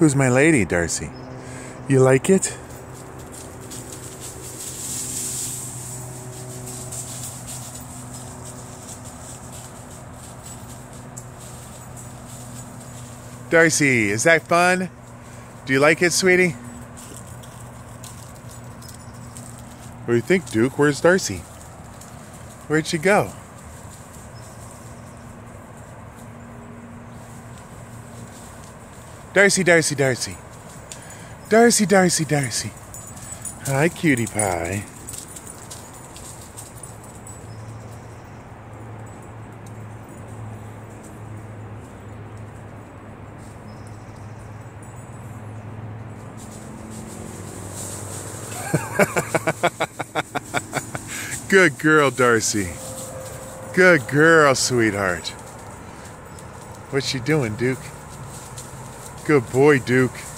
Who's my lady, Darcy? You like it? Darcy, is that fun? Do you like it, sweetie? What do you think, Duke? Where's Darcy? Where'd she go? Darcy, Darcy, Darcy. Darcy, Darcy, Darcy. Hi, cutie pie. Good girl, Darcy. Good girl, sweetheart. What's she doing, Duke? Good boy, Duke.